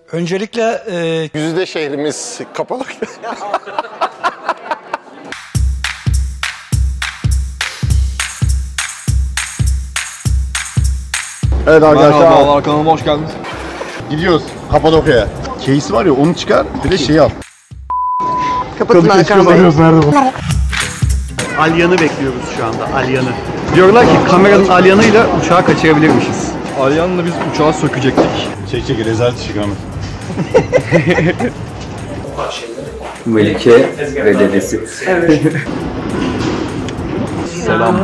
Öncelikle Güzide şehrimiz kapalı. Evet arkadaşlar. Merhabalar, kanalıma hoş geldiniz. Gidiyoruz Kapadokya'ya. Case'i var ya, onu çıkar, bir de şeyi al. Kapatın Hakan Bey. Nerede bu? Alyan'ı bekliyoruz şu anda, Alyan'ı. Diyorlar ki kameranın Alyan'ıyla uçağı kaçırabilirmişiz. Alyan'la biz uçağı sökecektik. Çek rezalet işi Ahmet. Melike ve dedesi. Evet. Selam.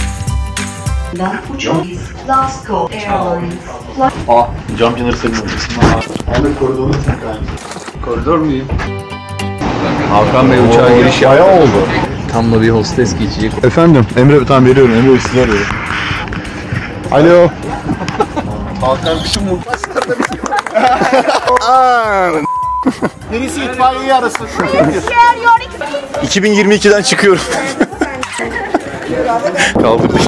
Glasgow Airlines. Jumpin'ları seviyorum. Ahmet koridorunu çek yani. Koridor muyum? Hakan Bey uçağa giriş yaptı. Bayağı oldu. Tam da bir hostes geçecek. Efendim, Emre, tamam veriyorum. Emre sizi arıyorum. Alo. Hakan kışın mutfaşlarda Birisi itfaiyeyi arasın. 2022'den çıkıyorum. Kaldırdık.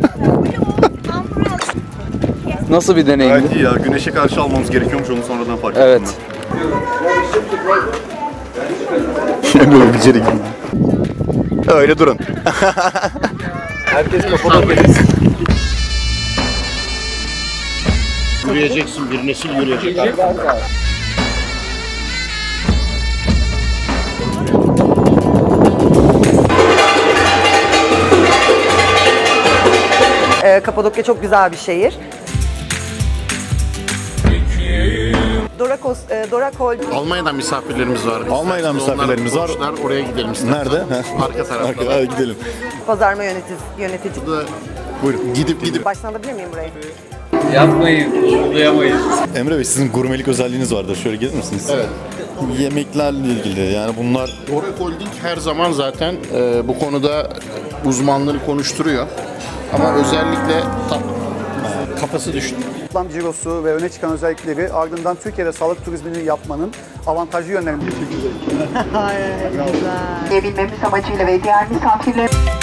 Nasıl bir deneyimdi? Gayet iyi ya. Güneşe karşı almamız gerekiyormuş, onu sonradan fark ettim. Evet. Böyle bir içeri girdim. Öyle durun. Herkes kapalı gelirsin. Yürüyeceksin, bir nesil yürüyecek abi. Kapadokya çok güzel bir şehir. Dorak Holding. Almanya'dan misafirlerimiz var. Almanya'dan misafirlerimiz var. Oraya gidelim istersen. Nerede? Arka tarafta. Hadi gidelim. Pazarlama yönetici. Buyurun, gidip. Baştan alabilir miyim burayı? Yapmayın, uygulayamayız. Emre Bey, sizin gurmelik özelliğiniz vardır. Şöyle gelir misiniz? Evet. Yemeklerle ilgili, yani bunlar... Dorak Holding her zaman zaten bu konuda uzmanları konuşturuyor. Ama özellikle kafası düştü. Toplam cirosu ve öne çıkan özellikleri, ardından Türkiye'de sağlık turizmini yapmanın avantajlı yönlerini Gelebilmemiz amacıyla ve diğer misafirler...